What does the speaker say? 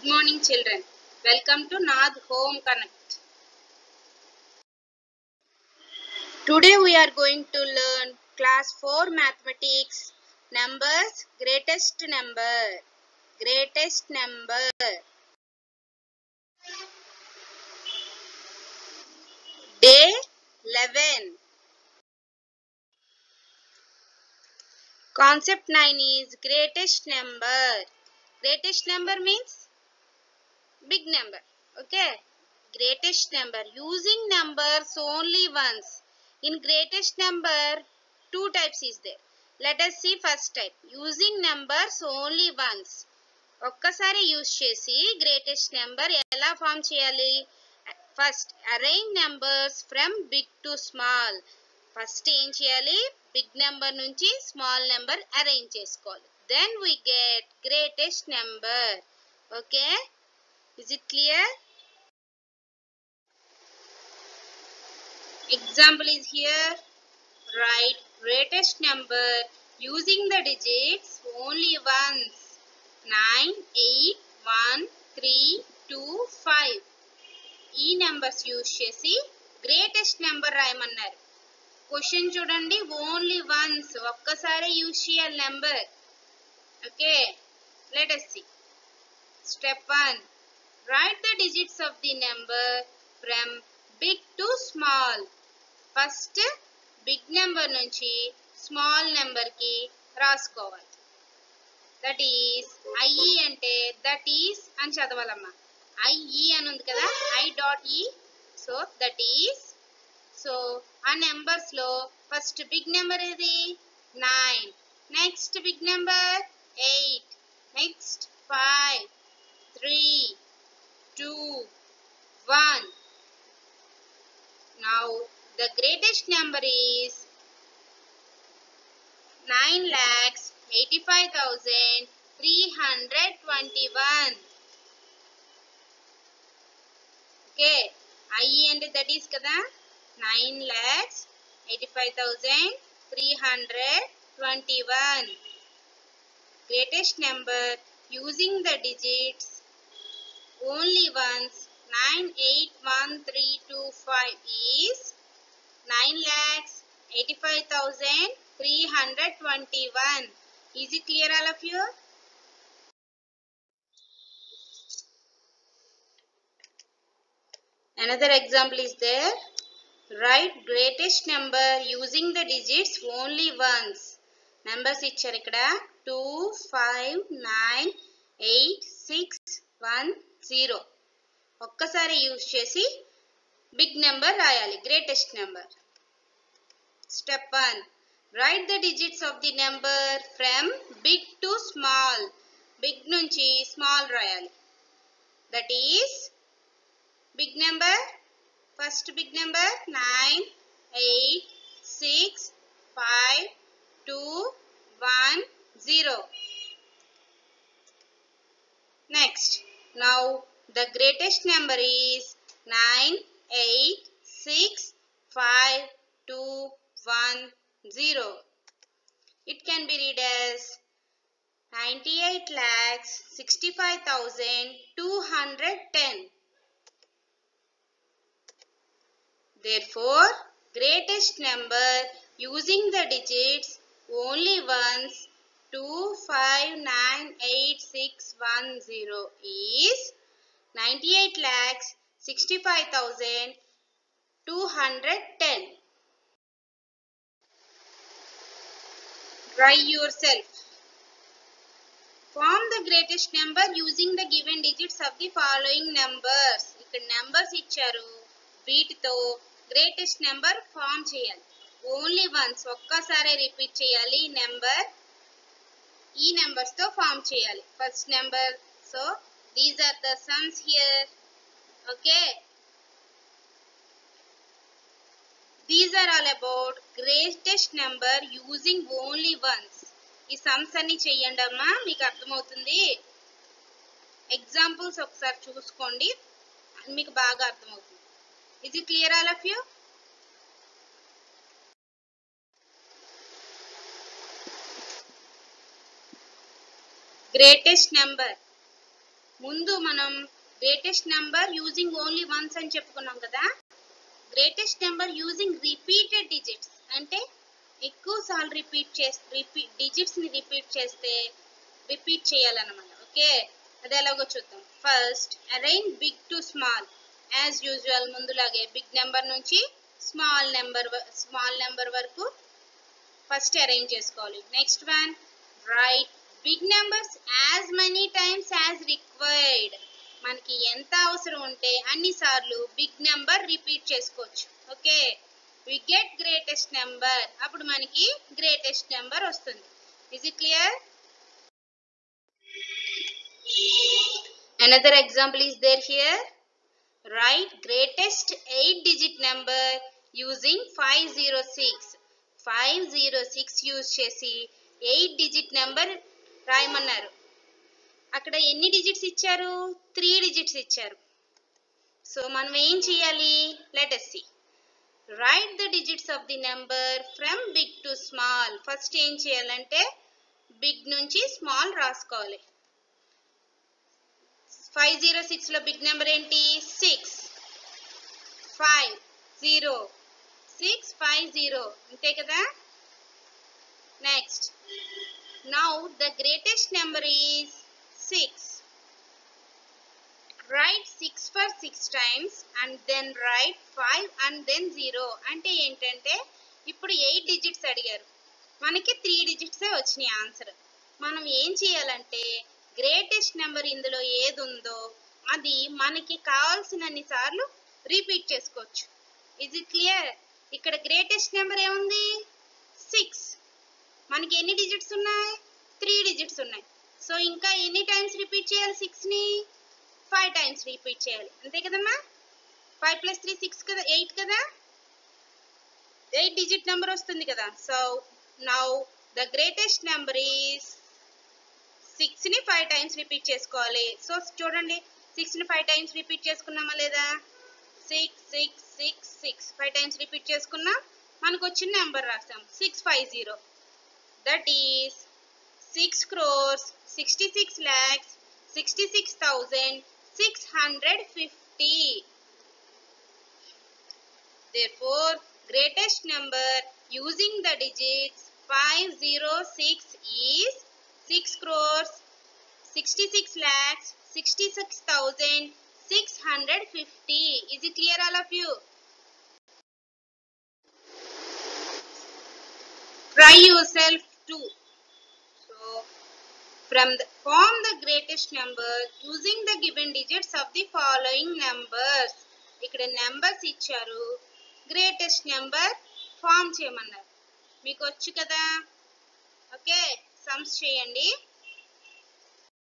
Good morning, children. Welcome to Nath Home Connect. Today we are going to learn class 4 mathematics numbers greatest number. Greatest number. Day 11. Concept 9 is greatest number. Greatest number means big number. Okay. Greatest number. Using numbers only once. In greatest number, two types is there. Let us see first type. Using numbers only once. ఒక్కసారి use చేసి greatest number ఎలా form చేయాలి? First arrange numbers from big to small. First ఏం చేయాలి? Big number నుంచి small number arrange చేసుకోవాలి. Then we get greatest number. Okay, is it clear? Example is here. Write greatest number using the digits only once. 9, 8, 1, 3, 2, 5. ఈ numbers use చేసి greatest number రాయమన్నారు. Question చూడండి, only once, ఒక్కసారి use చేయాలి number. Okay, let us see. Step 1. Write the digits of the number from big to small. First big number నుంచి small number కి రాసుకోవాలి. That is IE అంటే that is అని చదవాలమ్మా. ఐఈ అని ఉంది కదా, I dot E. So that is. So ఆ నెంబర్స్ లో ఫస్ట్ బిగ్ నెంబర్ ఏది? 9. Next big number 8. Next 5, 3, 2, 1. Now the greatest number is 9,85,321. Okay, IE అంటే that is కదా, 9,85,321. Greatest number using the digits only once 981,325 is 9,85,321. Is it clear all of you? Another example is there. Write greatest number using the digits only once. Numbers ఇచ్చారు ఇక్కడ 2, 5, 9, 8, 6, 1, 0. ఒక్కసారి use చేసి big number రాయాలి, greatest number. Step 1. Write the digits of the number from big to small. Big నుంచి small రాయాలి. That is big number. First big number 9, 8, 6, 5, 2, 1, 0. Next. Now the greatest number is 9, 8, 6, 5, 2, 1, 0. It can be read as 98,65,210. Therefore, greatest number using the digits only once 2598610 is 98,65,210. Try yourself. Form the greatest number using the given digits of the following numbers. ఇక్కడ numbers ఇచ్చారు, వీటితో greatest number form చేయాలి. Only once, ఒక్కసారి repeat చేయాలి number. ఈ numbers తో form చేయాలి. First number, so these are the sums here. Okay, these are all about greatest number using only once. ఈ సమ్స్ అన్ని చెయ్యండి అమ్మా, మీకు అర్థమవుతుంది. ఎగ్జాంపుల్స్ ఒకసారి చూసుకోండి, మీకు బాగా అర్థమవుతుంది. Is it clear all of you? Greatest number. ముందు మనం greatest number using only ones అని చెప్పుకున్నాం కదా. Greatest number using repeated digits అంటే ఎక్కువ సార్లు డిజిట్స్ ని రిపీట్ చేస్తే రిపీట్ చేయాలన్నమాట. ఓకే, అది ఎలాగో చూద్దాం. First arrange big to small. As usual ముందులాగే బిగ్ నెంబర్ నుంచి స్మాల్ నెంబర్ వరకు ఫస్ట్ అరేంజ్ చేసుకోవాలి. Next one write big numbers as many times as required. మనకి ఎంత అవసరం ఉంటే అన్ని సార్లు బిగ్ నెంబర్ రిపీట్ చేసుకోవచ్చు. Okay, we get greatest number. అప్పుడు మనకి గ్రేటెస్ట్ నెంబర్ వస్తుంది. Is it clear? Another example is there here. Write greatest 8-digit number using 506. 506 use చేసి 8-digit నెంబర్ రాయమన్నారు. అక్కడ ఎన్ని డిజిట్స్ ఇచ్చారు? 3 డిజిట్స్ ఇచ్చారు. సో మనం ఏం చేయాలి? Let us see. Write the digits of the number from big to small. First ఏం చేయాలంటే బిగ్ నుంచి స్మాల్ రాసుకోవాలి. 506 లో బిగ్ నెంబర్ ఏంటి? 6 5 0 6 5 0 అంతే కదా. Next now the greatest number is 6. Write 6 for 6 times and then write 5 and then 0. అంటే ఏంటంటే ఇప్పుడు 8 డిజిట్స్ అడిగారు, మనకి 3 డిజిట్సే వచ్చినాయి ఆన్సర్. మనం ఏం చేయాలంటే గ్రేటెస్ట్ నెంబర్ ఇందులో ఏది ఉందో అది మనకి కావాల్సినన్ని సార్లు రిపీట్ చేసుకోవచ్చు. Is it clear? ఇక్కడ గ్రేటెస్ట్ నెంబర్ ఏముంది? 6. మనకి ఎన్ని డిజిట్స్ ఉన్నాయి? 3 డిజిట్స్ ఉన్నాయి. సో ఇంకా ఎన్ని టైమ్స్ రిపీట్ చేయాలి? 6ని 5 టైమ్స్ రిపీట్ చేయాలి. అంతే కదమ్మా. 5 + 3 6 కదా, 8 కదా. 8 డిజిట్ నెంబర్ వస్తుంది కదా. So now the greatest number is 6ని 5 టైమ్స్ రిపీట్ చేసుకోవాలి. సో చూడండి 6ని 5 టైమ్స్ రిపీట్ చేసుకున్నామా లేదా? 6 6 6 6 5 టైమ్స్ రిపీట్ చేసుకున్నాం. మనకు వచ్చిన నెంబర్ రాస్తాం 650. That is 6,66,66,650. Therefore, greatest number using the digits 506 is 6,66,66,650. Is it clear, all of you? Try yourself too. So, form the greatest number using the given digits of the following numbers. ఇక్కడ numbers ఇచ్చారు, greatest number form చేయమన్నారు. మీకు వచ్చు కదా. Okay, sums చేయండి.